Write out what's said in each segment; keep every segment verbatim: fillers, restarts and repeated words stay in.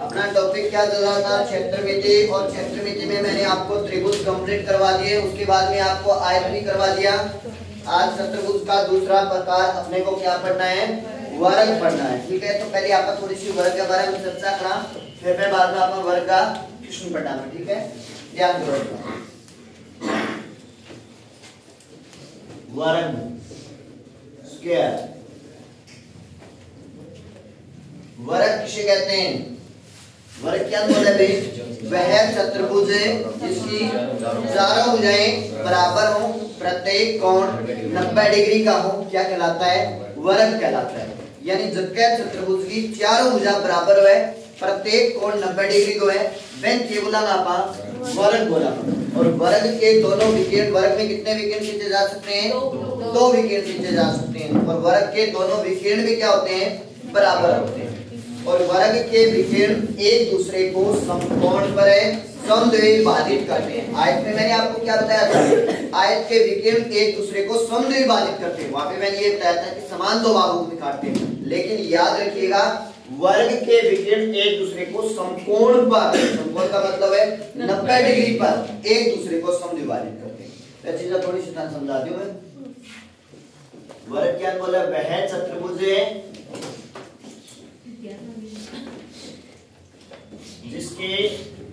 अपना टॉपिक क्या चल रहा था? क्षेत्रमिति। और क्षेत्रमिति में मैंने आपको त्रिभुज कंप्लीट करवा दिए, उसके बाद में आपको आयत भी करवा दिया। आज चतुर्भुज का दूसरा प्रकार अपने को क्या पढ़ना है? वर्ग पढ़ना है। ठीक है, तो पहले आपका थोड़ी सी वर्ग के बारे में चर्चा करा, फिर मैं बाद में आपका वर्ग का क्वेश्चन पढ़ाना। ठीक है, ध्यान करो। वर्ग स्क्वायर, वर्ग किसे कहते हैं? वर्ग क्या बोला भाई? वह चतुर्भुज जिसकी चारों भुजाएं बराबर हो, प्रत्येक कोण नब्बे डिग्री का हो, क्या कहलाता है? वर्ग कहलाता है। यानी जबकि चतुर्भुज की चारों भुजा बराबर है, प्रत्येक कोण नब्बे डिग्री को है, वह के बोला आपा वर्ग बोला। और वर्ग के दोनों विकर्ण, वर्ग में कितने विकर्ण खींचे जा सकते हैं? दो विकर्ण खींचे जा सकते हैं। और वर्ग के दोनों विकर्ण भी क्या होते हैं? बराबर होते हैं। और वर्ग के विकर्ण एक दूसरे को समकोण पर समद्विभाजित करते हैं। आयत में मैंने आपको क्या बताया था? आयत के विकर्ण एक दूसरे को समद्विभाजित करते हैं। वहां पे मैंने ये बताया था कि समान दो भागों में काटते हैं, लेकिन याद रखिएगा वर्ग के विकर्ण एक दूसरे को समकोण पर, समकोण का मतलब है नब्बे डिग्री पर, एक दूसरे को समद्विभाजित करते हैं। ये चीजें थोड़ी सी समझा दूं मैं। वर्ग क्या बोला? वह चतुर्भुज है जिसके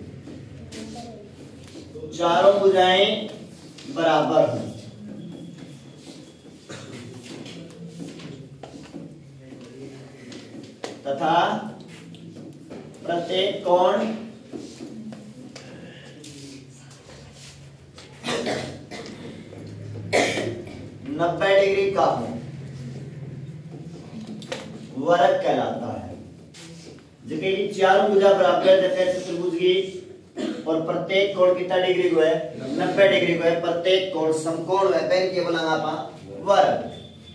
चारों भुजाएं बराबर हों तथा प्रत्येक कोण नब्बे डिग्री का हो, वर्ग कहलाता है। जबकि चारों भुजा बराबर है चतुर्भुज की, और प्रत्येक कोण कितना डिग्री को है? नब्बे डिग्री को है। प्रत्येक कोण समकोण है, पहले के बोला आप वर्ग।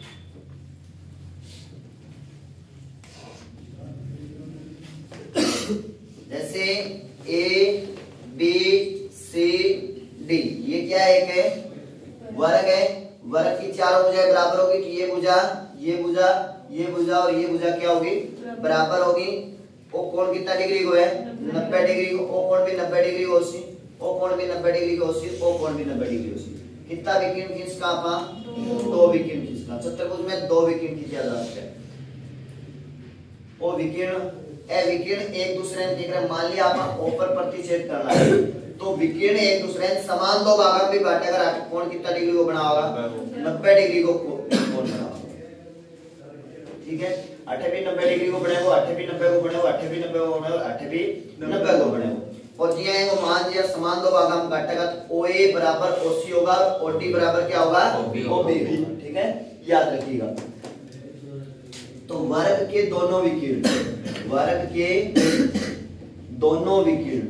जैसे ए बी सी डी, ये क्या है? एक है वर्ग है। वर्ग की चारों भुजाएं बराबर होगी, तो ये भुजा, ये भुजा, ये भुजा और ये भुजा क्या होगी? बराबर होगी। ओ कोण कितना डिग्री को है? नब्बे डिग्री को। ओ कोण भी नब्बे डिग्री को होसी, ओ कोण भी नब्बे डिग्री को होसी, ओ कोण भी नब्बे डिग्री होसी। कितना विकर्ण खींचना आपा? दो विकर्ण खींचना। चतुर्भुज में दो विकर्ण खींचा जा सकता है। ओ विकर्ण ए विकर्ण एक दूसरे ने देख रहे, मान लिया आप ऊपर प्रतिच्छेद करना है, तो विकर्ण एक दूसरे ने समान दो भागों में बांटेगा। कोण कितना डिग्री को बना होगा? नब्बे डिग्री को कोण बना होगा। ठीक है, अठे भी नब्बे डिग्री को बने वो, अठे भी नब्बे को बने वो, अठे भी नब्बे को बने वो, अठे भी नब्बे को बने वो। और दिया है वो मान दिया समान दो भागों में काटेगा, तो O A बराबर O C होगा, और O D बराबर क्या होगा? O B। ठीक है, याद रखिएगा। तो वर्ग के दोनों विकर्ण, वर्ग के दोनों विकर्ण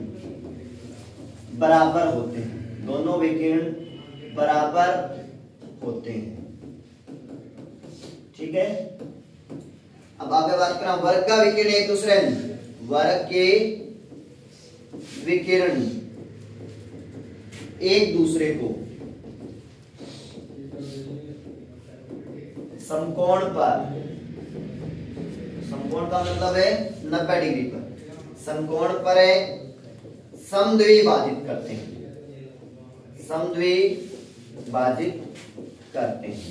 बराबर होते हैं, दोनों विकर्ण बराबर होते हैं। ठीक है, अब आगे बात करें वर्ग का विकर्ण एक दूसरे, वर्ग के विकर्ण एक दूसरे को समकोण पर, समकोण का मतलब है नब्बे डिग्री पर, समकोण पर है समद्विभाजित करते हैं, समद्विभाजित करते हैं।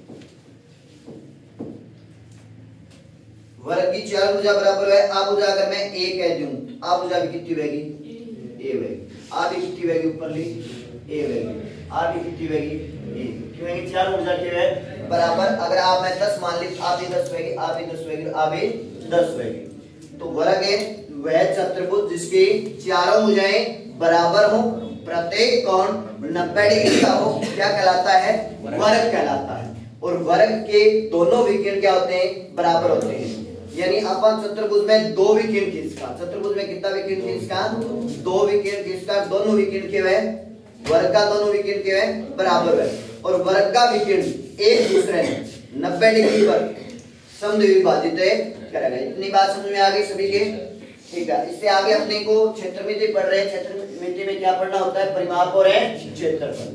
वर्ग की चार भुजा बराबर है। आ भुजा अगर मैं ए कह दूं, आ भुजा भी कितनी रहेगी? ए रहेगी। आ भी कितनी रहेगी? ऊपर ली ए रहेगी। आ भी कितनी रहेगी? ए। क्यों है? चार भुजा के है बराबर। अगर आप मैं दस मान ली, आ भी दस रहेगी, आ भी दस रहेगी, आ भी दस रहेगी। तो वर्ग है वह चतुर्भुज जिसकी चारों भुजाएं बराबर हो, प्रत्येक कोण नब्बे डिग्री का हो, क्या कहलाता है? वर्ग कहलाता है। और वर्ग के दोनों विकर्ण क्या होते हैं? बराबर होते हैं। यानी अपन चतुर्भुज में दो विकर्ण खींचना, चतुर्भुज में कितना विकर्ण खींचना? दो विकर्ण खींचना। दोनों विकर्ण के वे वर्ग का दोनों विकर्ण के वे बराबर है, और वर्ग का विकर्ण एक दूसरे नब्बे डिग्री पर समद्विभाजित करेगा। इतनी बात समझ में आ गई सभी के? ठीक है, इससे आगे अपने को क्षेत्रमिति पढ़ रहे हैं। क्षेत्रमिति में क्या पढ़ना होता है? परिमाप और क्षेत्रफल।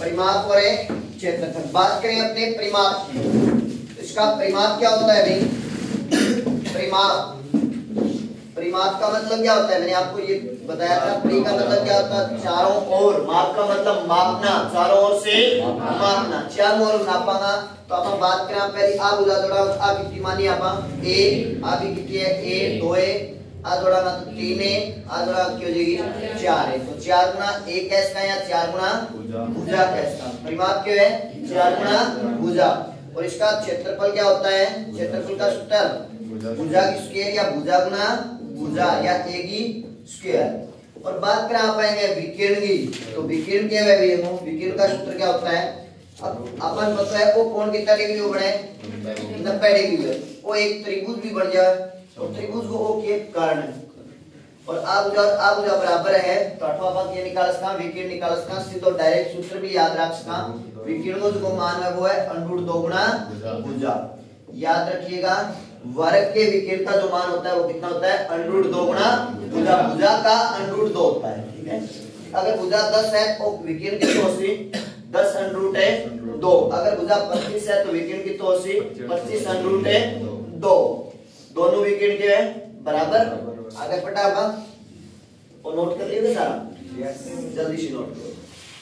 परिमाप और है क्षेत्रफल। बात करें अपने परिमाप की, तो इसका परिमाप क्या होता है भाई? परिमाप परिमाप का मतलब क्या होता है? मैंने आपको ये बताया था। परि का मतलब क्या होता है? चारों ओर। माप का मतलब मापना, चारों ओर से मापना। चार ओर नापांगा तो आप बात करें पहले आ बुझा जोड़ा आ कितनी मानी आप ए आ भी कितनी है? ए दो है आ जोड़ा ना तो तीन है आ जोड़ा क्यों जाएगी? चार है। तो चार गुना एक कैस का या चार गुना भुजा कैस का। परिमाप क्यों है? चार गुना भुजा। और इसका क्षेत्रफल क्या होता है? क्षेत्रफल का सूत्र भुजा की स्क्वायर या भुजा गुना भुजा या ए की स्क्वायर। और बात करें आप आएंगे विकिरण की, तो विकिरण क्या है? विकिरण का सूत्र क्या होता है? अब अपन पता है वो कोण कितना डिग्री हो बने? नब्बे डिग्री है। वो एक त्रिभुज भी बढ़ जाए तो त्रिभुज को ओ के कारण है। और आप जो आप जो बराबर है तो अठवा भाग ये निकाल सका, विकिरण निकाल सका, सीधो डायरेक्ट सूत्र भी याद रख सका। विकिरण को जो मान है वो है अंडूर दो गुना भुजा। याद रखिएगा वर्ग के विकिरण का जो मान होता है वो कितना होता है? अंडूर दो गुना भुजा। भुजा का अंडूर दो होता है, ठीक है। अगर भुजा दस है तो विकिरण कितनी होगी? दस अंडरूट है दो। अगर भुजा पच्चीस है तो विकिरण कितनी होगी? पच्चीस अंडरूट है दो। दोनों विकिरण के है बराबर। आगे फटाफट और नोट कर लीजिए सारा। यस, जल्दी से नोट करो।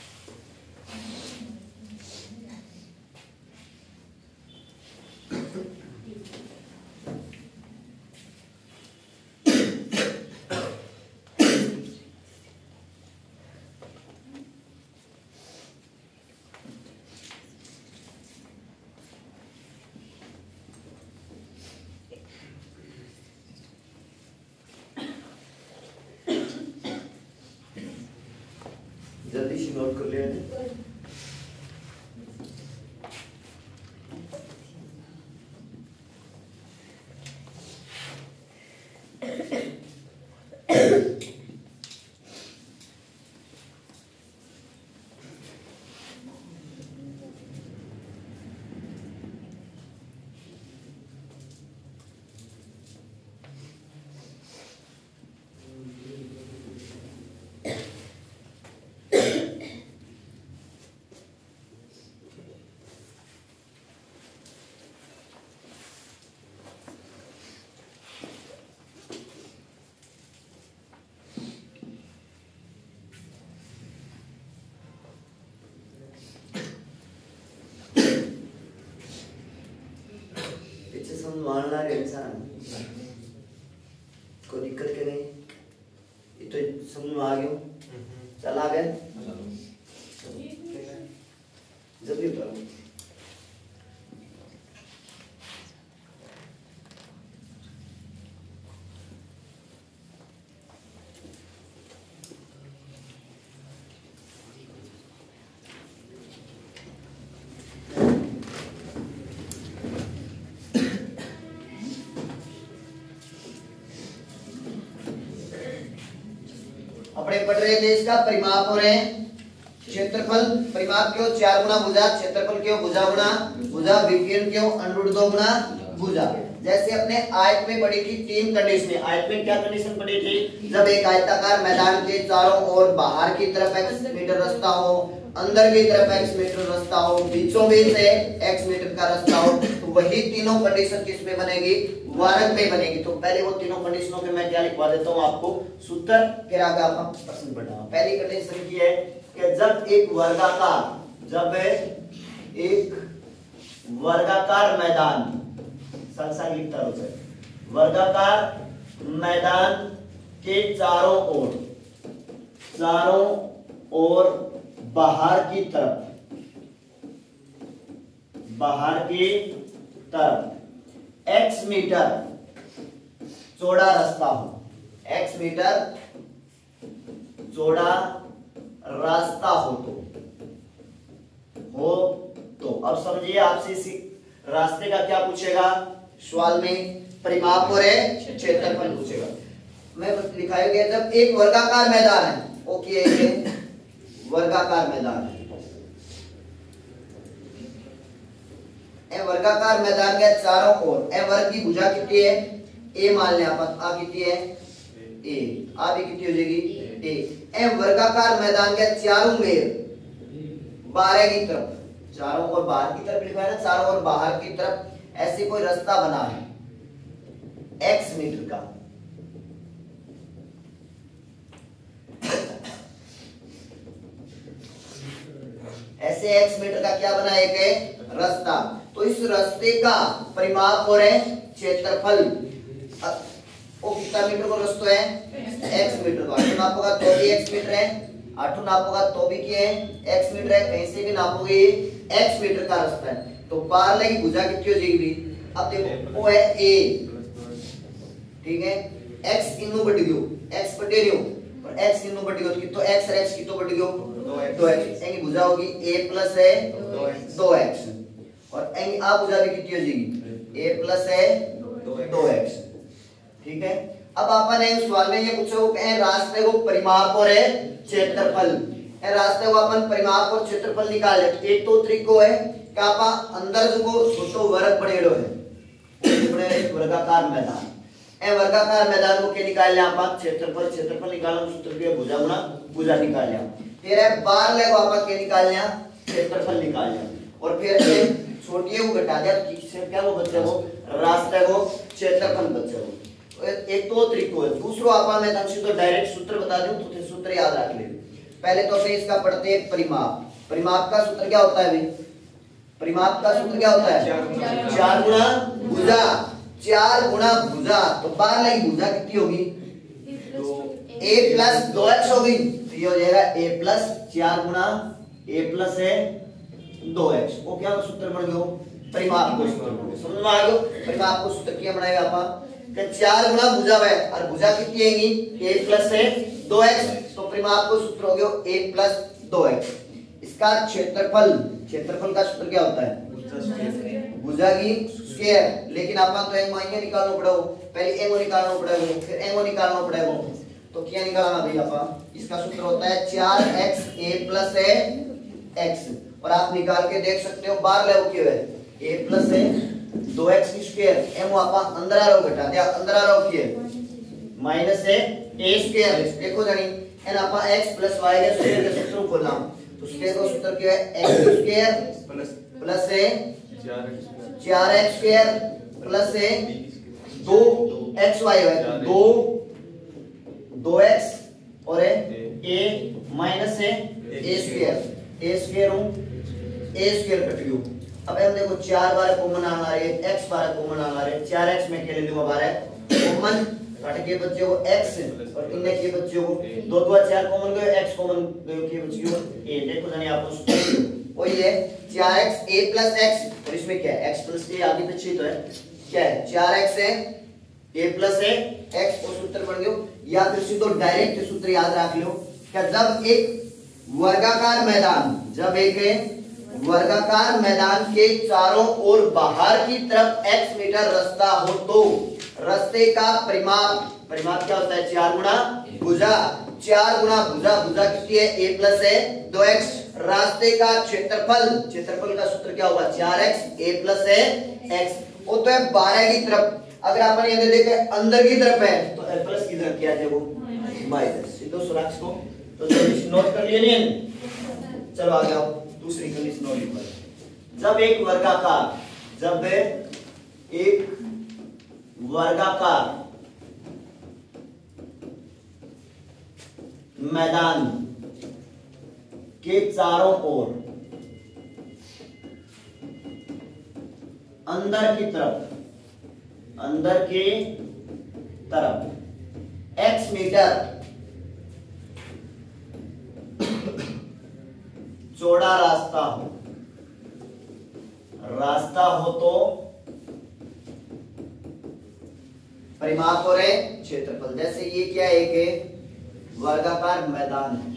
जल्दी से नोट कर लिया। मानना है इंसान कोई दिक्कत के नहीं, ये तो समझ में आ गया। चल आ गए जल्दी करो। अपने पढ़ रहे थे इसका परिमाप हो रहे हैं क्षेत्रफल। परिमाप क्यों? चार गुना भुजा। क्षेत्रफल क्यों? भुजा गुना भुजा। विकिरण क्यों? अंडरूट दो गुना भुजा। जैसे अपने आयत में पढ़ी थी तीन कंडीशन। आयत में क्या कंडीशन पढ़ी थी? जब एक आयताकार मैदान के चारों ओर बाहर की तरफ एक्स मीटर रास्ता हो, अंदर की तरफ एक्स मीटर रास्ता हो, बीचों बीच से एक्स मीटर का रास्ता हो, तो वही तीनों कंडीशन किस में बनेगी? वर्ग में बनेगी। तो पहले वो तीनों कंडीशनों के मैं क्या लिखवा देता हूँ आपको सूत्र के आगे आप प्रश्न पढ़ना। पहली कंडीशन की है कि जब एक वर्गाकार जब एक वर्गाकार मैदान संख्या लिखता है वर्गाकार मैदान के चारों ओर चारों ओर बाहर की तरफ बाहर की तरफ एक्स मीटर चौड़ा रास्ता हो, एक्स मीटर चौड़ा रास्ता हो तो हो तो अब समझिए आपसे इसी रास्ते का क्या पूछेगा सवाल में? परिमाप और क्षेत्रफल पूछेगा। मैं लिखाया गया जब एक वर्गाकार मैदान है, ओके वर्गाकार मैदान है, ए वर्गाकार मैदान के चारों ओर ए वर्ग की भुजा कितनी है? ए मान लें आप, आ कितनी है? ए। आ भी कितनी हो जाएगी? ए। ए वर्गाकार मैदान के चारों मेर बारह की तरफ, चारों ओर बाहर की तरफ लिखा है ना, चारों ओर बाहर की तरफ ऐसे कोई रास्ता बना है एक्स मीटर का, ऐसे एक्स मीटर का क्या बना है, एक रास्ता। तो इस रास्ते का परिमाप और है क्षेत्रफल, वो कितना मीटर का रास्ता है, एक्स मीटर का। आठों नापोगा तो भी एक्स मीटर है, आठों नापोगा तो भी क्या है, एक्स मीटर है। कहीं से भी नापोगे एक्स मीटर का रास्ता है। तो पार्ले की भुजा कितनी हो जाएगी? अब देखो वो है ए, ठीक है, एक्स इनू बढ़ गयो, एक्स बढ़े रही हो और एक्स इनू बढ़ गयो तो एक्स और एक्स कितो बढ़ गयो, दो एक्स। एंगी भुजा होगी a प्लस है दो एक्स और एंगी आ भुजा भी कितनी हो जाएगी, a प्लस है दो एक्स, ठीक है। अब आपन ने उस सवाल में ये पूछो कि रास्ते को परिमाप और है क्षेत्रफल, ए रास्ते को अपन परिमाप और क्षेत्रफल निकाल ले। एक तो तरीको है कि आपा अंदर जो छोटो वर्ग बनेड़ो है, बने वर्गाकार मैदान, ए वर्गाकार मैदान को के निकाल ले आपा क्षेत्रफल, क्षेत्रफल निकालना सूत्र के भुजा गुना भुजा निकाल लिया। फिर है बार ले को आपा के निकाल लिया, क्षेत्रफल निकाल लिया और फिर छोटी को घटा दिया तो किससे क्या वो बचे, वो रास्ते को क्षेत्रफल बचे वो। एक तो तरीको है। दूसरो आपा मैं तंग तो डायरेक्ट सूत्र बता दूं तो सूत्र याद रख ले। पहले तो अपने इसका पढ़ते हैं परिमाप। परिमाप का सूत्र क्या होता है भाई? परिमाप का सूत्र क्या होता है? चार गुना भुजा, चार गुना भुजा। तो बार लगी भुजा कितनी होगी? a प्लस दो एक्स होगी, तो ये हो जाएगा a प्लस चार गुना a प्लस है दो एक्स। वो क्या सूत्र बन गयो? परिमाप को सूत्र। समझ में आ गयो? परिमाप को सूत्र क्या बनाएगा आपा? कि चार गुना भुजा है और भुजा कितनी आएगी? a प्लस है दो एक्स, तो परिमाप को सूत्र हो गयो a प्लस दो एक्स। इसका क्षेत्रफल, क्षेत्रफल का सूत्र क्या होता है? भुजा की स्क्वायर। लेकिन आपका तो एंगो आएंगे निकालना पड़ेगा, पहले एंगो निकालना पड़ेगा फिर एंगो निकालना पड़ेगा। तो क्या निकालना भाई आपा? इसका सूत्र होता है चार एक्स a प्लस है x और आप निकाल के देख सकते हो बार ले क्या है a प्लस है दो एक्स की स्क्वायर। एम आपा अंदर आ रहो घटा दिया, अंदर आ रहो क्या है माइनस है a स्क्वायर। देखो जानी एन आपा x प्लस y के स्क्वायर के सूत्र खोलना, तो स्क्वायर का सूत्र क्या है? x स्क्वायर प्लस प्लस है चार एक्स स्क्वायर प्लस है दो एक्स वाई है दो दो एक्स और है a माइनस है a स्क्वायर, a स्क्वायर हूं a स्क्वायर कट गयो। अब हम देखो चार बार कॉमन आना रहे, x बार कॉमन आना रहे, चार एक्स में क्या ले लूंगा बार कॉमन कट के बच्चे को x और इनने के बच्चे को दो दो चार कॉमन गए, x कॉमन गए के बच्चे को a। देखो जाने आपको वही है चार एक्स a प्लस x और इसमें क्या है x प्लस a आगे पीछे तो है क्या है चार एक्स है a प्लस है x को सूत्र बन गयो। या फिर सीधो डायरेक्ट सूत्र याद रख लो क्या? जब एक वर्गाकार मैदान, जब एक वर्गाकार मैदान के चारों ओर बाहर की तरफ x मीटर रास्ता हो तो रास्ते का परिमाप, परिमाप क्या होता है? चार गुना भुजा, चार गुना भुजा, भुजा कितनी है? a प्लस है दो एक्स। रास्ते का क्षेत्रफल, क्षेत्रफल का सूत्र क्या होगा? चार एक्स a प्लस है x। वो तो है बारह की तरफ। अगर आपने ये देखे अंदर की तरफ है तो प्लस की तरफ क्या है वो माइनस। सीधो सुराक्ष को तो जल्दी नोट कर लिए नहीं? चलो आगे आओ दूसरी कंडीशन और लिखो। जब एक वर्गाकार, जब एक वर्गाकार मैदान के चारों ओर अंदर की तरफ, अंदर के तरफ x मीटर चौड़ा रास्ता हो, रास्ता हो तो परिमाप और क्षेत्रफल। जैसे ये क्या है? एक वर्गाकार मैदान है,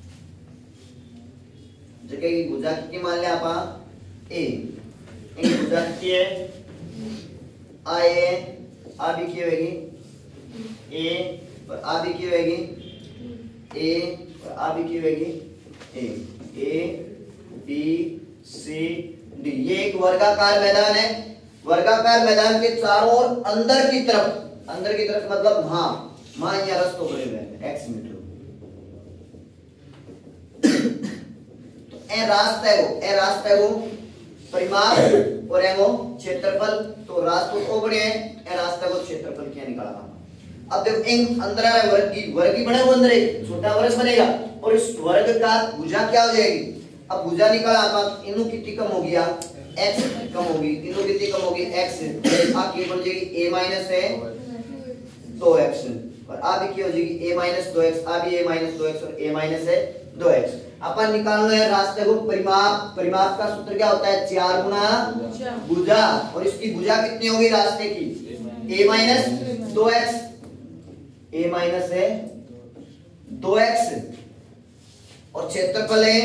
जगह की भुजा कितनी मान लिया आपा? a। इनकी भुजा कितनी है? आ ए, आ भी की होगी a और आ भी की होगी a और आ भी की होगी a, a b c d। ये एक वर्गाकार मैदान है। वर्गाकार मैदान के चारों ओर अंदर की तरफ, अंदर की तरफ मतलब हाँ मां या रस्तो बने हुए हैं x मीटर। तो ए रास्ता है वो ए रास्ता है वो परिमाप और एगो क्षेत्रफल। तो रास्ता को बने ए रास्ता को क्षेत्रफल क्या निकाला। अब देखो इन अंदर आ रहा है वर्ग की वर्ग की बने वो अंदर एक छोटा वर्ग बनेगा और इस वर्ग का भुजा क्या हो जाएगी। अब भुजा निकाला आप इनु कितनी कम होगी या x कम होगी इनु कितनी कम होगी x आ की बन जाएगी a माइनस है दो एक्स और आ भी की हो जाएगी a माइनस दो एक्स आ भी a माइनस दो एक्स और a माइनस है दो एक्स। अपन निकालना है रास्ते को परिमाप। परिमाप का सूत्र क्या होता है चार गुना भुजा और इसकी भुजा कितनी होगी रास्ते की a माइनस दो एक्स a माइनस है दो एक्स और क्षेत्रफल है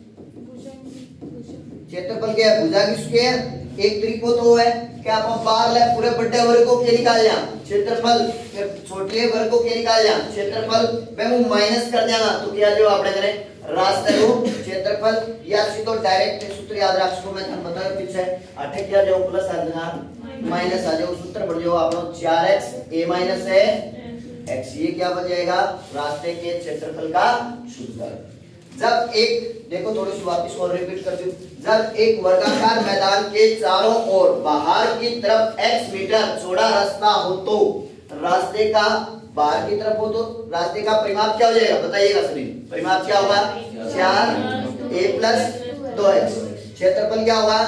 क्षेत्रफल क्या है भुजा की स्क्वायर एक त्रिको तो है क्या आप बाहर ले पूरे बड़े वर्ग को क्या निकाल लिया क्षेत्रफल फिर छोटे वर्ग को क्या निकाल लिया क्षेत्रफल मैं वो माइनस कर देगा तो क्या जो आपने करें रास्ते को क्षेत्रफल या सीधो डायरेक्ट सूत्र याद रख सको मैं तुम बताओ पीछे अठे क्या जो प्लस आ जाएगा माइनस आ जाएगा सूत्र बढ़ जाओ आप लोग चार एक्स a माइनस है x ये क्या बन जाएगा रास्ते के क्षेत्रफल का सूत्र। जब एक देखो थोड़ी सी वापस और रिपीट कर दूं जब एक वर्गाकार मैदान के चारों ओर बाहर की तरफ x मीटर चौड़ा रास्ता हो तो रास्ते का बाहर की तरफ हो तो रास्ते का परिमाप क्या हो जाएगा बताइएगा सभी। परिमाप क्या होगा चार a प्लस दो एक्स। क्षेत्रफल क्या होगा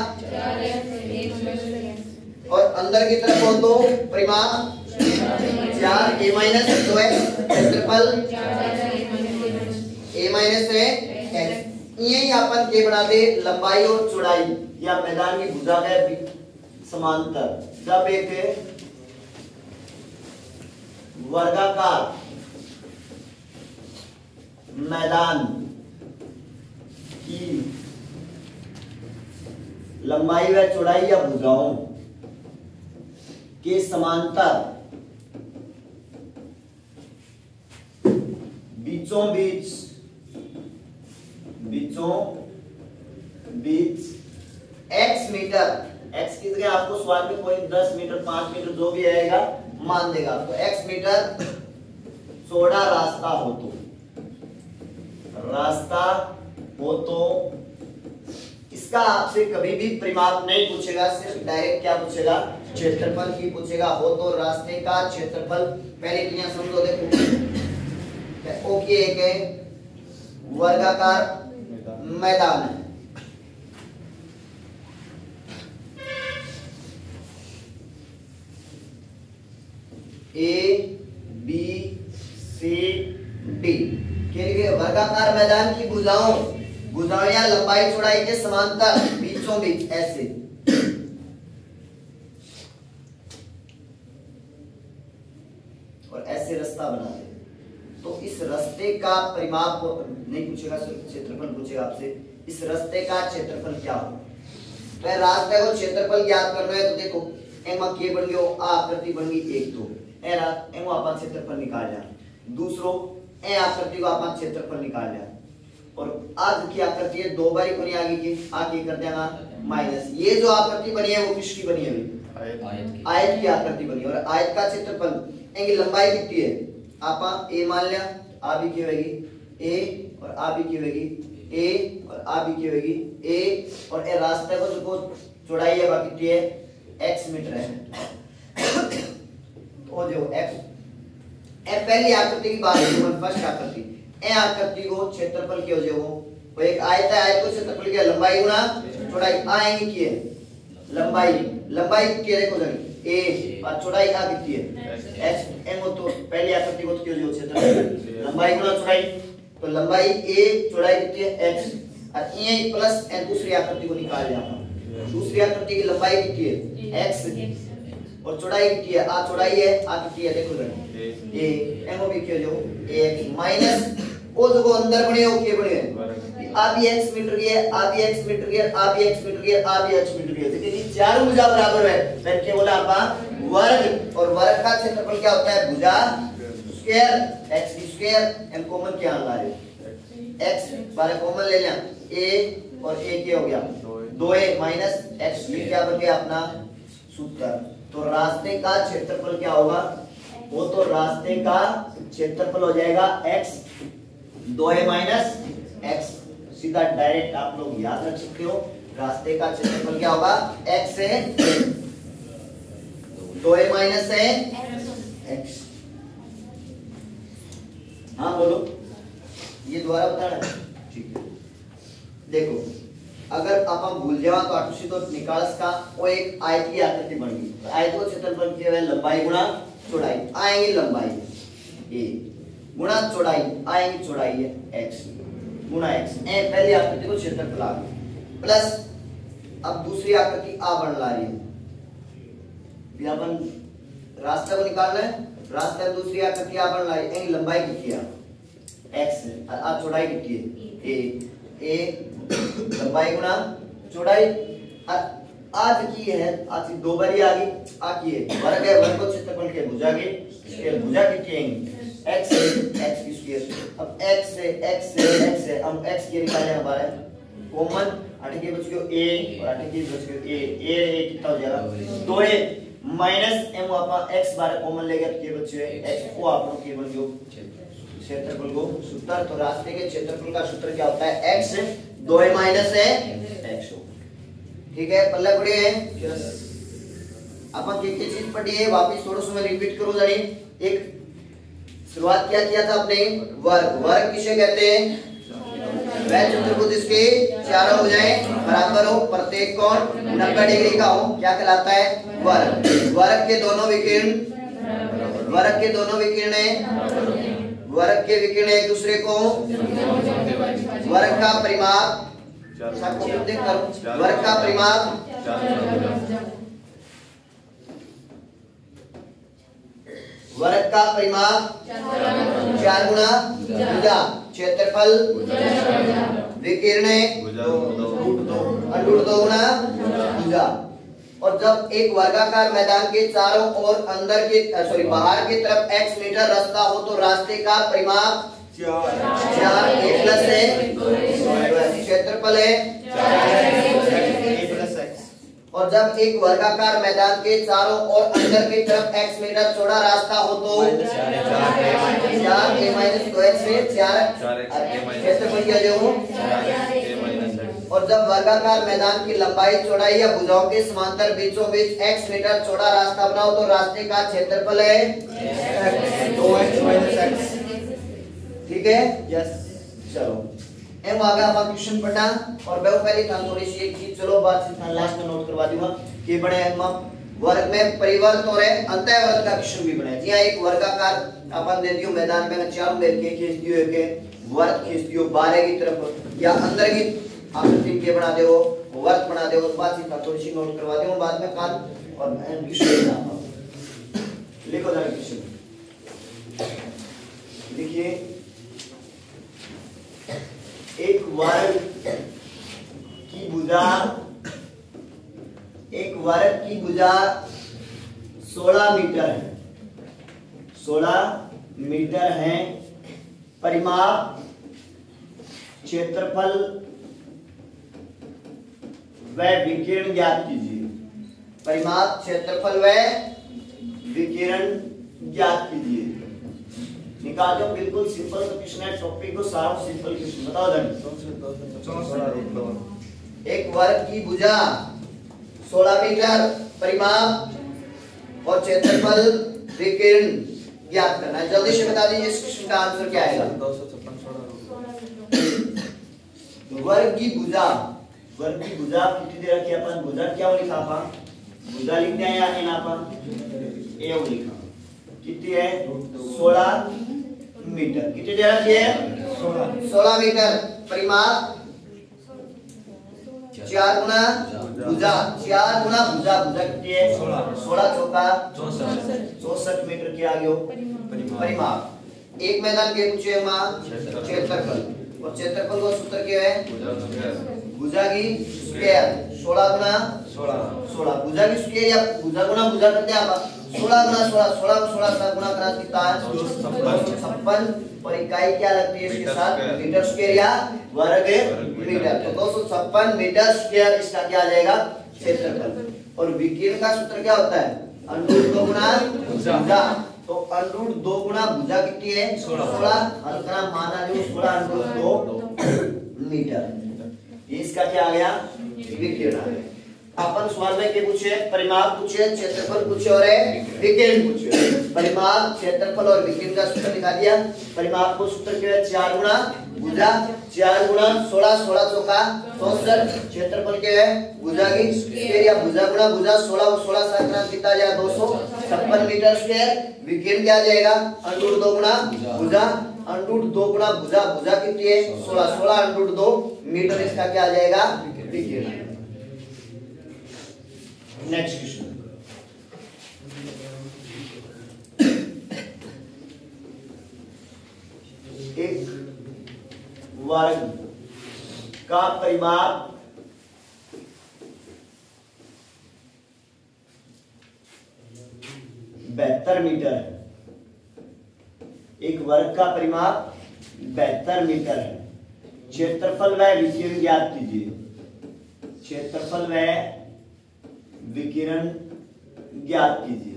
और अंदर की तरफ हो तो परिमाप चार a माइनस दो एक्स क्षेत्रफल a माइनस है x। यही अपन के बना दे लंबाई और चौड़ाई या मैदान की भुजा का समांतर। जब एक वर्गाकार मैदान की लंबाई व चौड़ाई या भुजाओं के समांतर बीचों बीच बीचों बीच x मीटर x की जगह आपको सवाल में कोई दस मीटर पांच मीटर जो भी आएगा मान देगा आपको x मीटर चौड़ा रास्ता हो तो रास्ता हो तो इसका आपसे कभी भी परिमाप नहीं पूछेगा सिर्फ डायरेक्ट क्या पूछेगा क्षेत्रफल की पूछेगा। हो तो रास्ते का क्षेत्रफल पहले क्रिया समझो देखो ओके एक है वर्गाकार मैदान है ए बी सी डी के लिए वर्गाकार मैदान की भुजाओं भुजाओं या लंबाई चौड़ाई के समांतर बीचों बीच ऐसे और ऐसे रास्ता बना दे तो इस रास्ते का परिमाप नहीं पूछेगा क्षेत्रफल पूछेगा आपसे। इस रास्ते का क्षेत्रफल क्या हो तो रास्ते को क्षेत्रफल ज्ञात करना है तो देखो एमा के बन गयो आ आकृति बन गई एक तो ए रात एमो अपन क्षेत्रफल निकाल लिया दूसरो ए आकृति को अपन क्षेत्रफल निकाल लिया और आज की आकृति है दो बारी बनी आगे की आगे कर देना माइनस ये जो आकृति बनी है वो किसकी बनी है अभी आयत की आकृति बनी और आयत का क्षेत्रफल एंगी लंबाई कितनी है आपा a मान लिया आ भी की होगी a और आ भी की होगी a और आ भी की होगी a और ए रास्ते को जो चौड़ाई है बाकी कितनी है x मीटर है तो जो x ए पहली आकृति की बात है फर्स्ट आकृति ए आकृति को क्षेत्रफल क्या हो जाएगा वो एक आयत है आयत को क्षेत्रफल क्या लंबाई गुना चौड़ाई आएंगी की है लंबाई लंबाई कितनी है देखो जरा a और चौड़ाई आ कितनी है h m तो पहली आकृति को क्यों जो क्षेत्रफल लंबाई गुना चौड़ाई तो लंबाई a चौड़ाई कितनी है x और ये प्लस n दूसरी आकृति को निकाल लिया दूसरी आकृति की लंबाई कितनी है x और चौड़ाई कितनी है आ चौड़ाई है आ कितनी है देखो जरा a m भी क्यों जो ax माइनस वो जो अंदर बने हो के बने आ भी x मीटर की है आ भी x मीटर की है आ भी x मीटर की है आ भी x मीटर की है तो ये चारों भुजा बराबर है मैंने क्या बोला आपा वर्ग और वर्ग का क्षेत्रफल क्या होता है भुजा स्क्वायर x की स्क्वायर m कॉमन क्या आ रहा है x बारह कॉमन ले लिया a और a क्या हो गया दो a माइनस x ये क्या बन गया अपना सूत्र। तो रास्ते का क्षेत्रफल क्या होगा वो तो रास्ते का क्षेत्रफल हो जाएगा x दो a माइनस x सीधा डायरेक्ट आप लोग याद रख सकते हो, रास्ते का क्षेत्रफल क्या होगा, x है, दो a माइनस है x। हाँ बोलो, ये दोबारा बताना है, ठीक है। देखो अगर आप भूल जाओ तो आटूसी तो निकाल का वो एक आयत की आकृति बन गई, तो आयत को क्षेत्रफल क्या है, लंबाई गुणा चौड़ाई, आएंगे लंबाई a गुणा चौड़ाई, आएंगे चौड़ाई है x गुणा x, ए पहली आकृति को क्षेत्रफल आ गई, प्लस अब दूसरी आकृति आ बन ला रही है, अपन रास्ता को निकालना है, रास्ता में दूसरी आकृति आ बन ला रही है, लंबाई कितनी है x और आ चौड़ाई कितनी है a, a लंबाई गुणा चौड़ाई, आज की है, आज की दो बारी आ गई, आ की है वर्ग है, वर्ग को क्षेत्रफल के भुजा के स्क्वायर, भुजा कितनी है x है, x की स्क्वायर, अब x है, x है, x है, हम x के निकालने हमारा कॉमन, आठ के बच गयो a और आठ के बच गयो a, a a कितना हो जाएगा दो a माइनस m आपा x बार कॉमन लेगा तो के बचे x को आपन के बन गयो क्षेत्रफल को सूत्र, तो रास्ते के क्षेत्रफल का सूत्र क्या होता है, x दो a माइनस है x, ठीक है। पल्ला पढ़िए अपन एक चीज पढ़िए, वापस थोड़ा सा रिपीट करो जरा। एक शुरुआत क्या किया था आपने, वर्ग, वर्ग किसे कहते हैं, वह चतुर्भुज जिसके चारों भुजाएं बराबर हो, प्रत्येक कोण नब्बे डिग्री का हो, क्या कहलाता है, वर्ग। वर्ग के दोनों विकर्ण, वर्ग के दोनों विकर्ण वर्ग के विकर्ण एक दूसरे को, वर्ग का परिमाप, वर्ग का परिमाप वर्ग का परिमाप चार गुना भुजा, क्षेत्रफल विकर्ण रूट दो गुना भुजा। और जब एक वर्गाकार मैदान के चारों ओर अंदर के सॉरी बाहर की तरफ x मीटर रास्ता हो तो रास्ते का परिमाप चार a प्लस है, क्षेत्रफल है और जब एक वर्गाकार मैदान के चारों ओर अंदर की तरफ x मीटर चौड़ा रास्ता हो तो चार a माइनस दो x से चार क्षेत्रफल क्या जो, और जब वर्गाकार मैदान की लंबाई चौड़ाई या भुजाओं के समांतर बीचों बीच x मीटर चौड़ा रास्ता बनाओ तो रास्ते का क्षेत्रफल है दो x माइनस x, ठीक है। यस चलो एम आगे अपन क्वेश्चन पढ़ना, और मैं पहले था थोड़ी सी एक चीज चलो बात से लास्ट में नोट करवा दूंगा कि बड़े हम वर्ग में परिवर्त और अंतःवर्त का क्वेश्चन भी बने, जी एक वर्गाकार अपन दे दियो मैदान में चारों बेर के खींच दियो के वर्ग खींच दियो बाहर की तरफ या अंदर की आकृति के बना दो, वर्ग बना दो, उस बात से थोड़ी सी नोट करवा दूंगा बाद में काल और क्वेश्चन लिखो जरा क्वेश्चन देखिए। एक वर्ग की भुजा, एक वर्ग की भुजा सोलह मीटर है, सोलह मीटर है, परिमाप क्षेत्रफल व विकिरण ज्ञात कीजिए, परिमाप क्षेत्रफल व विकिरण ज्ञात कीजिए, निकाल दो बिल्कुल सिंपल सा क्वेश्चन है, टॉपिक को साफ सिंपल क्वेश्चन बताओ जरा। एक वर्ग की भुजा सोलह मीटर, परिमाप और क्षेत्रफल विकिरण ज्ञात करना है, जल्दी से बता दीजिए इस क्वेश्चन का आंसर क्या आएगा। वर्ग की भुजा, वर्ग की भुजा कितनी दे रखी है अपन, भुजा क्या लिखा अपन, भुजा लिख दिया या इन अपन ए लिखा, कितनी है सोलह मीटर, कितनी दे रखी है सोलह मीटर, परिमाप चार गुना भुजा, चार गुना भुजा, भुजा कितनी है सोलह चौका चौसठ मीटर की आ गयो परिमाप। एक मैदान के पूछे मां क्षेत्रफल, और क्षेत्रफल का सूत्र क्या है, भुजा की स्क्वायर, सोलह गुना सोलह, भुजा की स्क्वायर या भुजा गुना भुजा करते हैं आप, सोलह गुना सोलह, सोलह को सोलह से गुना करा कितना है छप्पन, और इकाई क्या लगती है इसके साथ, मीटर स्क्वायर या वर्ग मीटर, तो दो सौ छप्पन मीटर स्क्वायर इसका क्या आ जाएगा क्षेत्रफल। और विकिरण का सूत्र क्या होता है, अंडरूट दो गुना भुजा, तो अंडरूट दो गुना भुजा कितनी है सोलह, हल्का माना जो सोलह अंडरूट दो मीटर। ये इसका क्या आ गया, विकिरण आ गया। अपन सवाल में क्या पूछे, परिमाप पूछे, क्षेत्रफल पूछे और विकिरण पूछे। परिमाप, क्षेत्रफल और विकिरण का सूत्र दिखा दिया। परिमाप को सूत्र क्या है, चार गुना भुजा, चार गुना सोलह, सोलह चौका चौसठ। क्षेत्रफल क्या है, भुजा की स्क्वायर या भुजा गुना भुजा, सोलह सोलह सात गुना कितना आ जाएगा, दो सौ छप्पन मीटर स्क्वायर। विकिरण क्या आ जाएगा, अंडूट दो गुना भुजा, अंडूट दो गुना भुजा, भुजा कितनी है सोलह, सोलह अंडूट दो मीटर, इसका क्या आ जाएगा, विकिरण। नेक्स्ट क्वेश्चन, एक वर्ग का परिमाप बहत्तर मीटर है। एक वर्ग का परिमाप बहत्तर मीटर है। क्षेत्रफल व विकिरण ज्ञात कीजिए। क्षेत्रफल व विकिरण ज्ञात कीजिए।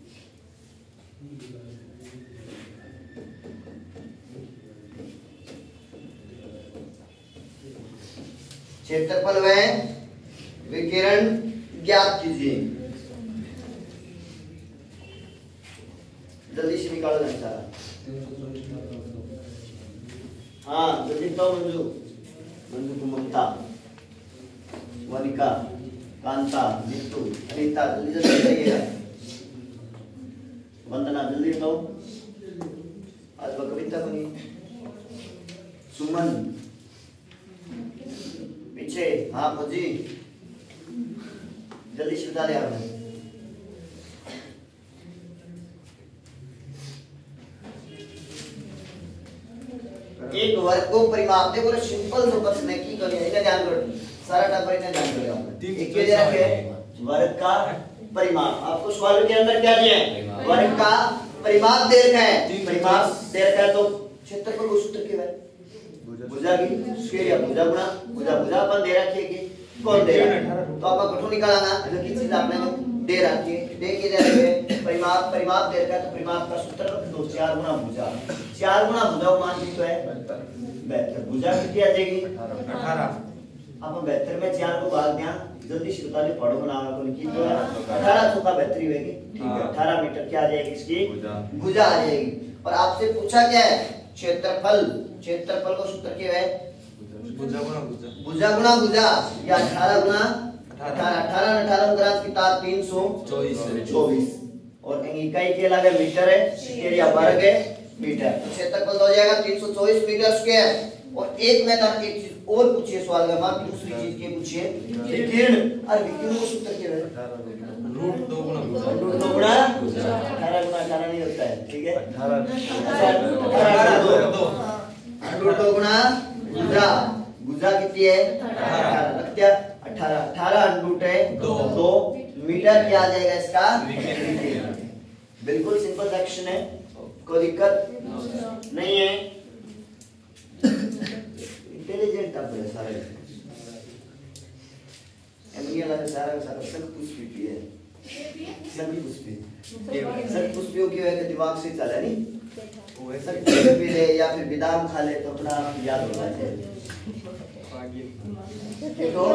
क्षेत्रफल व विकिरण ज्ञात कीजिए। जल्दी से निकालो ना सारा। हाँ जल्दी तो मंजू, मंजू को ममता, वनिका, कांता, नीतू, अनीता, जल्दी जल्दी करिएगा। वंदना जल्दी बताओ, आज वह कविता बनी। सुमन पीछे, हाँ फौजी जल्दी से बता दे आपने। एक वर्ग को परिमाप दे बोले सिंपल जो प्रश्न है की करिए, इन्हें ध्यान करो, सारा टॉपिक इन्हें ध्यान करो। आपने एक के जरा के वर्ग का परिमाप, आपको सवाल के अंदर क्या दिया है, वर्ग का परिमाप दे रखा है। परिमाप दे रखा है तो क्षेत्रफल को सूत्र क्या है, भुजा की स्क्वायर या भुजा गुना भुजा, भुजा अपन दे रखी है कि कौन दे रहा है, तो आपका कठोर निकालना जो की चीज आपने दे रखी है। दे के जरा परिमाप, परिमाप दे रखा है तो परिमाप का सूत्र दो, चार गुना भुजा, चार गुना भुजा मान ली तो है बहत्तर। भुजा कितनी आ जाएगी, अठारह। आप बहत्तर में चार को भाग दिया, जल्दी से बता दे, पढ़ो बनाना को लिखी तो है अठारह चौका बहत्तर ही होगी, ठीक है। अठारह मीटर क्या आ जाएगी, इसकी भुजा आ जाएगी। और आपसे पूछा क्या है, क्षेत्रफल, क्षेत्रफल का सूत्र क्या है, भुजा गुना भुजा, भुजा गुना भुजा या अठारह गुना अठारह, अठारह अठारह ग्राम की तार तीन सौ चौबीस और इकाई के लगे मीटर है, स्क्वायर या वर्ग है मीटर। क्षेत्रफल हो जाएगा तीन सौ चौबीस मीटर स्क्वायर। और एक में एक चीज और पूछिए सवाल में, मां दूसरी चीज के पूछिए, विकिरण। और विकिरण का सूत्र क्या है, रूट दो गुना भुजा, रूट दो गुना अठारह गुना अठारह नहीं होता है, ठीक है, अठारह रूट दो गुना भुजा, भुजा कितनी है अठारह, रखते अठारह, अठारह अंडूट है दो, दो मीटर क्या आ जाएगा इसका, बिल्कुल सिंपल सेक्शन है, कोई दिक्कत नहीं है। इंटेलिजेंट आप बड़े सारे एमनिया लगा सारा सारा सब कुछ भी है, सभी कुछ भी सब कुछ भी क्यों है कि दिमाग से चला नहीं, वो ऐसा कुछ भी ले या फिर बादाम खा ले तो अपना याद हो जाए। तो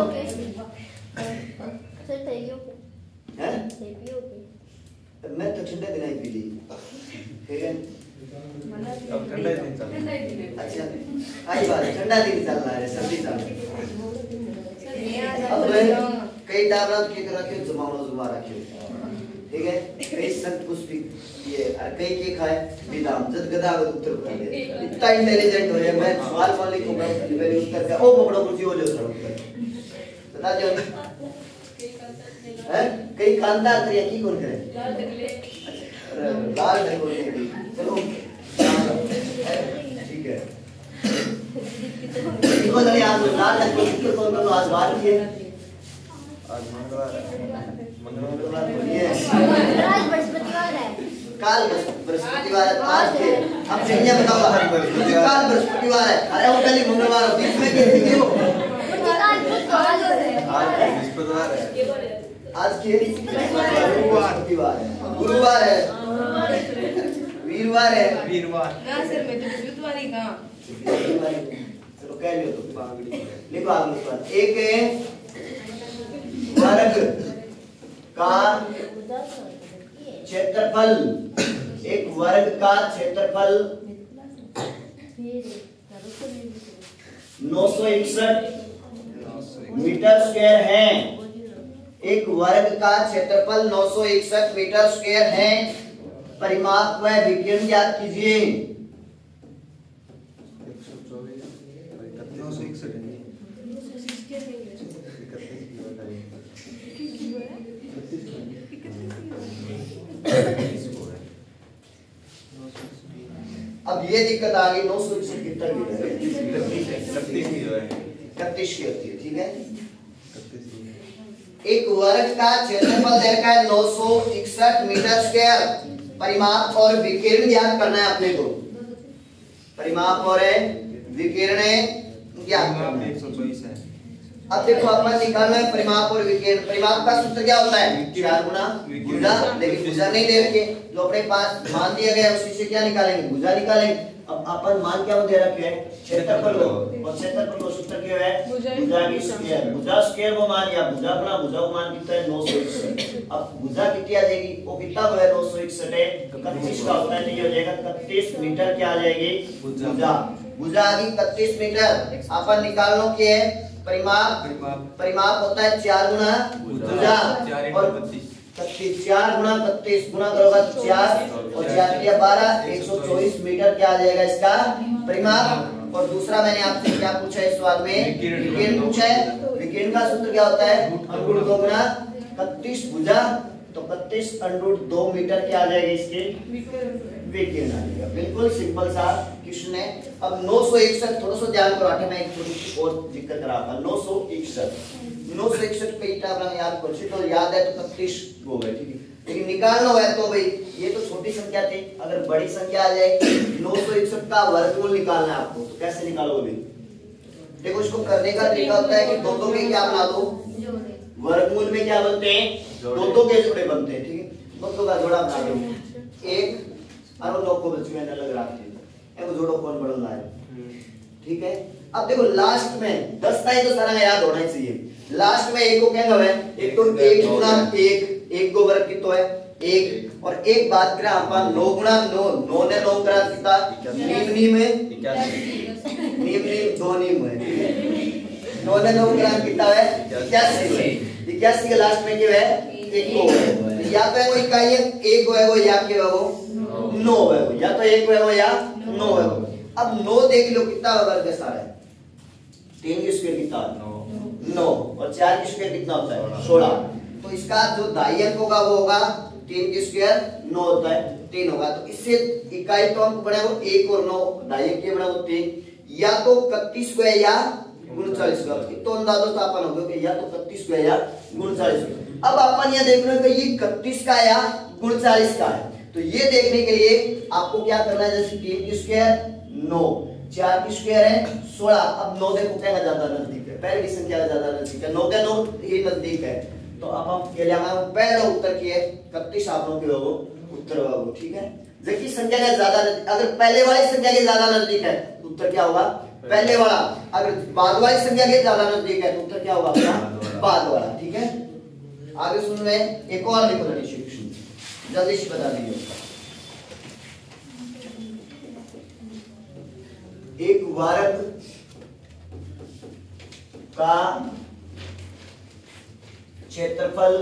हैं मैं तो ठंडे दिन ही पी ली, ठीक है, अब ठंडा दिन चल रहा है। अच्छा आई बात, ठंडा दिन चल रहा है, सर्दी चल रही है। अब कई डाबरा की तरह के जमावड़ा जुमा रखे, ठीक है, कई सब कुछ भी ये और कई के खाए बादाम, जद गधा को उत्तर कर दे, इतना इंटेलिजेंट हो है। मैं सवाल कौन लिखूंगा, मैंने उत्तर का ओ पकड़ो कुछ हो जो सर उत्तर बता दो है। कई कांदा तरिया की कौन करे, लाल ढकले, लाल ढकले, चलो ठीक है। इनको चलिए आज लाल ढकले कौन कौन आज बात किए, आज मंगलवार है, मंगलवार बोलिए, आज बृहस्पतिवार है, काल बृहस्पतिवार है, आज के अब सही बताओ, काल बृहस्पतिवार है, अरे वो कल मंगलवार बीच में कैसे क्यों, आज बृहस्पतिवार है, आज के बृहस्पतिवार है, गुरुवार है, वीरवार है, वीरवार ना सर मैं तो बुधवार ही कहां, चलो कह लियो तो लिखो आगे पर एक वर्ग का क्षेत्रफल, एक वर्ग का क्षेत्रफल नौ सौ इकसठ मीटर स्क्वायर है। एक वर्ग का क्षेत्रफल नौ सौ इकसठ मीटर स्क्वायर है। परिमाप व विकिरण ज्ञात कीजिए। अब ये दिक्कत आ गई, नौ सौ इकसठ कितना इकतीस की होती है, ठीक है। एक वर्ग का क्षेत्रफल देखा है नौ सौ इकसठ मीटर स्क्वायर। परिमाप और विकिरण ज्ञात करना है अपने को। परिमाप और विकिरण ज्ञात करना है। अब देखो अपन निकालना है परिमाप और विकिरण। परिमाप का सूत्र क्या होता है? चार गुना भुजा, लेकिन भुजा नहीं दे रखे, जो अपने पास मान दिया गया उसी से क्या निकालेंगे? भुजा निकालेंगे। अब अपन मान क्या दे रखे हैं? क्षेत्रफल को, और क्षेत्रफल का सूत्र क्या है? भुजा की स्क्वायर। भुजा स्क्वायर को मान या भुजा गुना भुजा को मान कितना है? नौ सौ इकसठ। अब भुजा कितनी आ जाएगी? वो कितना है? नौ सौ इकसठ है, इकतीस का होता है, नहीं हो जाएगा इकतीस मीटर क्या आ जाएगी? भुजा। भुजा आ गई इकतीस मीटर। अपन निकाल लो कि परिमाप, परिमाप होता है चार गुना भुजा और इकतीस, चार गुना इकतीस गुना करोगा चार और चार किया बारह, एक सौ चौबीस मीटर क्या आ जाएगा इसका परिमाप। और दूसरा मैंने आपसे क्या पूछा है इस सवाल में? विकिरण पूछा है। विकिरण का सूत्र क्या होता है? अंडरूट दो गुना इकतीस भुजा, तो इकतीस अंडरूट दो मीटर क्या आ जाएगा इसके? विकिरण आ जाएगा। बिल्कुल सिंपल सा क्वेश्चन है। अब नौ सौ इकसठ थोड़ा सा ध्यान करो, आटे में एक थोड़ी सी और जिक्र करा था। नौ सौ इकसठ नौ सौ इकसठ पे इटा अपना याद कर, तो याद है तो इकतीस हो गए, ठीक है। लेकिन निकालना है तो भाई ये तो छोटी संख्या थी, अगर बड़ी संख्या आ जाए नौ सौ इकसठ का वर्गमूल निकालना है आपको, तो कैसे निकालोगे? देखो इसको करने का तरीका होता है कि दो दो के क्या बना दो, वर्गमूल में क्या बनते हैं? दो दो के जोड़े बनते हैं, ठीक है। दो दो का जोड़ा बना दो, एक और दो को बच्चों में अलग रखते हैं, एगो जोड़ो कौन बढ़ना है, ठीक है। अब देखो लास्ट में दस था तो सारा याद होना ही चाहिए। लास्ट में एक को क्या है? एक तो एक गुना एक, एक को वर्ग कितना है? एक, और एक बात करें अपन नौ गुना नौ, नौ ने नौ करा कितना? नीम नीम है, नीम नीम दो नीम है, नौ ने नौ करा कितना है? इक्यासी है। इक्यासी के लास्ट में क्या है? एक को या तो वो इकाई है, एक को है वो या क्या है वो? नौ है वो, या तो एक को है वो या नौ है वो। अब नौ देख लो कितना वर्ग है सारा? तीन की स्क्वायर कितना? नौ, और चार की स्क्वायर कितना होता है? सोलह। तो इसका जो दाई अंक होगा वो होगा तीन की स्क्वायर नौ होता है, तीन होगा। तो इससे इकाई तो अंक बने वो एक और नौ, दाई अंक बने वो तीन, या तो इकतीस को है या उनचालीस को। तो अंदाजा तो अपन हो गया कि या तो इकतीस को है या उनचालीस को। अब अपन ये देख रहे हैं कि ये इकतीस का या उनचालीस का है, तो ये देखने के लिए आपको क्या करना है? जैसे तीन की स्क्वायर नौ, चार की स्क्वायर है सोलह। अब नौ देखो क्या ज्यादा नजदीक है, पहले की संख्या ज्यादा नजदीक है, नौ के नौ ये नजदीक है। तो अब हम के लिए हमारा पहला उत्तर की है इकतीस, आप लोगों के वो उत्तर होगा, ठीक है। जबकि संख्या का ज्यादा, अगर पहले वाली संख्या के ज्यादा नजदीक है तो उत्तर क्या होगा? पहले वाला। अगर बाद वाली संख्या के ज्यादा नजदीक है तो उत्तर क्या होगा? बाद वाला, ठीक है। आगे सुन रहे एक और लिखो शिक्षण, जल्दी से बता दीजिए। एक वर्ग का क्षेत्रफल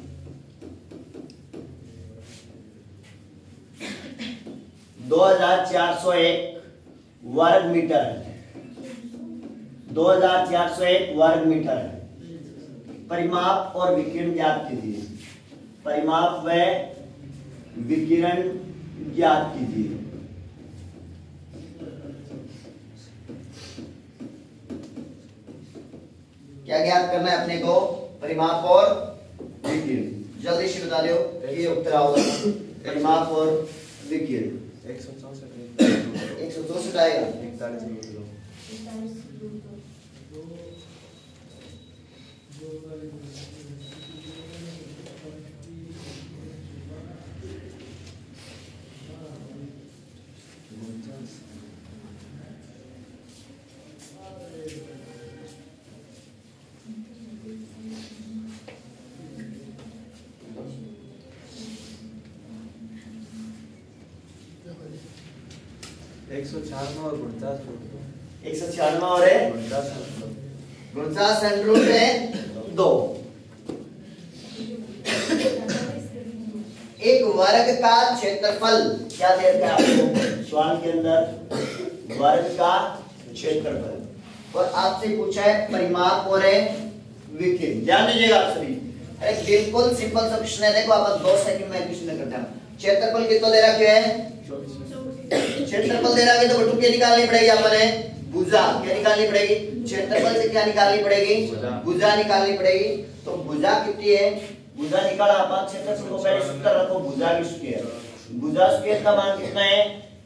दो हजार चार सौ एक वर्ग मीटर है, दो हजार चार सौ एक वर्ग मीटर है। परिमाप और विकिरण ज्ञात कीजिए। परिमाप व विकिरण ज्ञात कीजिए। क्या ज्ञात करना है अपने को? परिमाप और विकिरण। जल्दी से बता दो ये उत्तर होगा परिमाप और विकिरण। एक सौ चौसठ एक सौ चौसठ आएगा। एक सौ छियानवे और उनचास फुट एक सौ छियानवे और है उनचास अंडर रूट है दो। एक वर्ग का क्षेत्रफल क्या देते हैं आपको सवाल के अंदर, वर्ग का क्षेत्रफल, और आपसे पूछा है परिमाप और है विकिरण। ध्यान दीजिएगा आप सभी, एक बिल्कुल सिंपल सा क्वेश्चन है, देखो आप दो सेकंड में क्वेश्चन करते हैं। क्षेत्रफल कितना दे रखा है, क्षेत्रफल दे रखा है तो बटू क्या निकालनी पड़ेगी अपने, भुजा क्या निकालनी पड़ेगी, क्षेत्रफल से क्या निकालनी पड़ेगी, भुजा निकालनी पड़ेगी। तो भुजा कितनी है, भुजा निकाला अपन, क्षेत्रफल को पहले सूत्र रखो भुजा की स्क्वायर, भुजा स्क्वायर का मान कितना है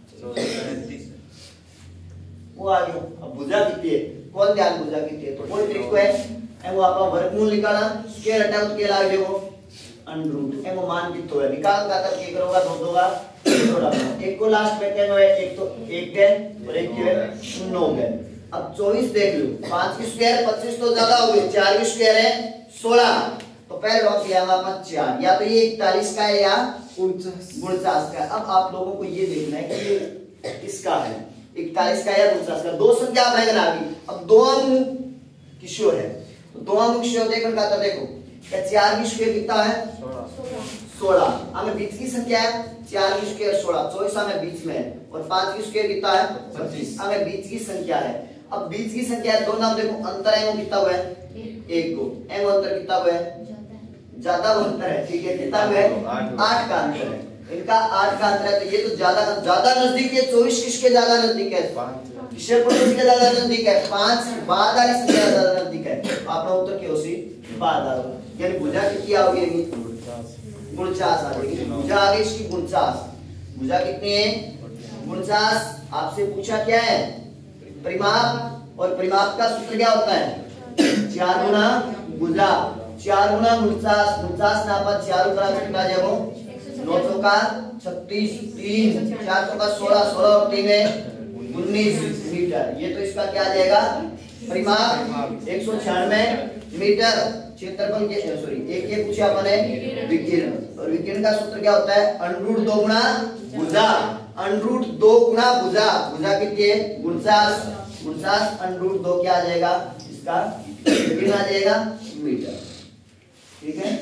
वो आ गया। अब भुजा कितनी है, कौन ध्यान भुजा कितनी है, तो कोई ट्रिक है वो आपका वर्गमूल निकाला, स्क्वायर हटाओ तो क्या लाग जाएगा अंडर रूट, ए वो मान कितना है निकाल का तब क्या करोगा दो दोगा थोड़ा एक को लास्ट में क्या है, एक तो एक गए और एक क्या है शून्य हो गए। अब चौबीस देख लो, पांच की स्क्वायर पच्चीस तो ज्यादा हो गई, चार की स्क्वायर है सोलह, तो पहले लॉक किया हुआ अपन चार, या तो ये इकतालीस का है या उनचास का है। अब आप लोगों को ये देखना है कि ये किसका है, इकतालीस का या उनचास का, दो संख्या आप रहेगा आगे। अब दो अंक किशोर है, तो दो अंक किशोर देखकर कहता देखो क्या चार की स्क्वायर कितना है सोलह, हमें बीच की संख्या है, चार की स्क्वायर सोलह, चौबीस हमें बीच में है, और पांच की स्क्वायर कितना है पच्चीस, हमें बीच की संख्या है। अब बीच की संख्या है, दो नाम देखो अंतर है वो कितना हुआ है एक को, एम अंतर कितना हुआ है ज्यादा अंतर है, ठीक है कितना हुआ है आठ का अंतर है, इनका आठ का अंतर है, तो ये तो ज्यादा ज्यादा नजदीक है, चौबीस किसके ज्यादा नजदीक है, किसके किसके ज्यादा नजदीक है, पांच बाद वाली संख्या ज्यादा नजदीक है, आपका उत्तर क्या होगी बाद आ, यानी भुजा कितनी आ गई उनचास आ जाएगी, भुजा आ गई इसकी उनचास, भुजा कितनी है उनचास। आपसे पूछा क्या है परिमाप, और परिमाप का सूत्र क्या होता है चार गुना भुजा, चार गुना उनचास, उनचास नापा चार ऊपर कितना जाएगा नौ सौ का छत्तीस, तीन चार सौ का सोलह, सोलह और तीन है उन्नीस मीटर, ये तो इसका क्या आ जाएगा परिमाप एक सौ छियानवे मीटर। क्षेत्रफल के सॉरी एक ये पूछा अपने विकिरण, और विकिरण का सूत्र क्या होता है अंडर रूट दो गुना भुजा, अंडर रूट दो गुना भुजा, भुजा कितनी है उनचास, उनचास अंडर रूट दो क्या आ जाएगा इसका विकिरण आ जाएगा मीटर, ठीक है।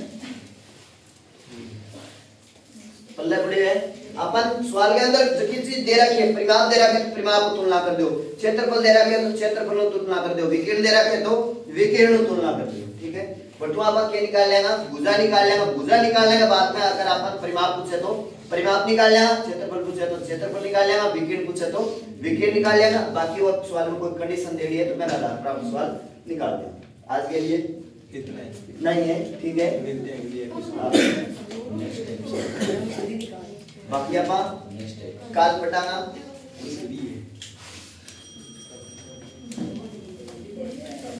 पल्ले पड़े है अपन सवाल के अंदर जो चीज दे रखी है परिमाप दे रखा है तो परिमाप को तुलना कर दो, क्षेत्रफल दे रखा है तो क्षेत्रफल को तुलना कर दो, विकिरण दे रखा है तो विकिरण को तुलना कर दो, ठीक है। बटुआ अपन क्या निकाल लेगा भुजा निकाल लेगा, भुजा निकालने के बाद में अगर अपन परिमाप पूछे तो परिमाप निकाल लेगा, क्षेत्रफल पूछे तो क्षेत्रफल निकाल लेगा, विकिरण पूछे तो विकिरण निकाल लेगा। बाकी और सवाल में कोई कंडीशन दे दी है तो मैं आधार पर आप सवाल निकाल दें। आज के लिए इतना ही है, ठीक है, मिलते हैं अगली एपिसोड, बाकी अपन काल पटाना